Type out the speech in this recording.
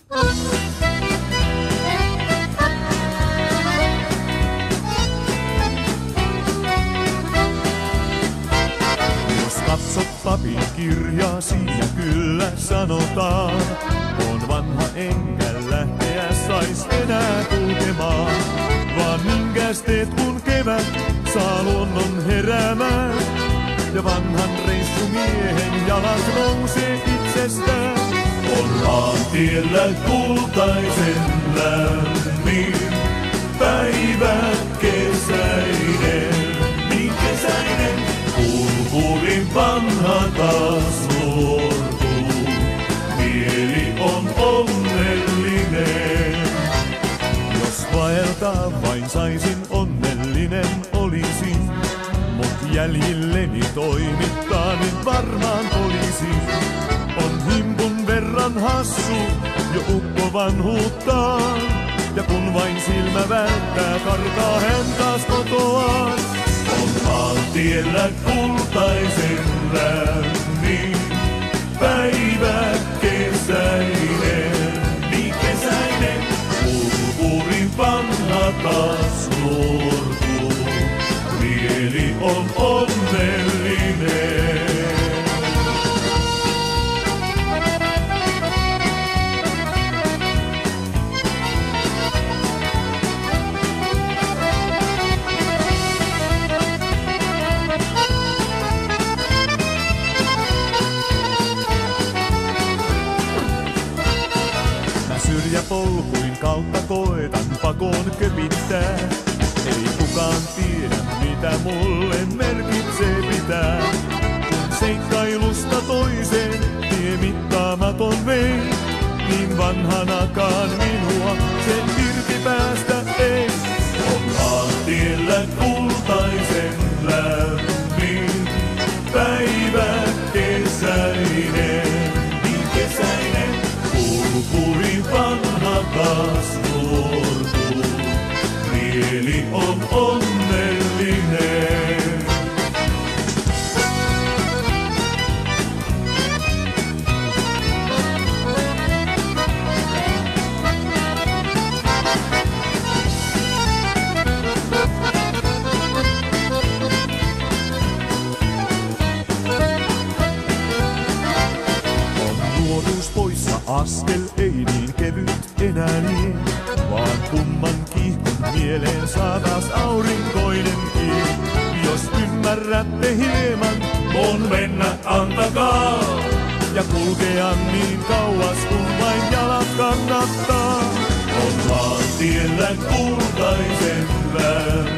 Jos katsot papin kirjaa, siinä kyllä sanotaan, on vanha enkä lähteä sais enää kulkemaan. Vaan minkäs teet kun kevät saa luonnon heräämään, ja vanhan reissumiehen jalat nousee itsestään. On maantiellä kultaisen lämmin päivä kesäinen, niin kesäinen. Kulkurin vanha taas nuortuu, mieli on onnellinen. Jos vaeltaa vain saisin, onnellinen olisin, mut jäljilleni toimittaa, niin varmaan olisin. On himpun verran hassu jo ukko vanhuuttaan, ja kun vain silmä välttää, karkaa hän taas kotoaan. On maantiellä kultaisen lämmin päivä kesäinen, niin kesäinen. Kulkurin vanha taas nuortuu, mieli on onnellinen. Syrjäpolkuin kautta koetan pakoon köpittää. Ei kukaan tiedä mitä mulle merkitsee pitää. Kun seikkailusta toiseen tie mittaamaton vei, niin vanhanakaan minua sen irti päästä ei. On maantiellä kultaisen lämmin päivä kesäinen, niin kesäinen. Kulkuri vanha taas nuortuu, mieli on onnellinen. On nuoruus poissa, askel ei niin kevyt enää niin, vaan kumman kiihkon mieleen saa taas aurinkoinenkin. Jos ymmärrätte hieman, on mennä antakaa, ja kulkea niin kauas kun vain jalat kannattaa. On maantiellä kultaisen lämmin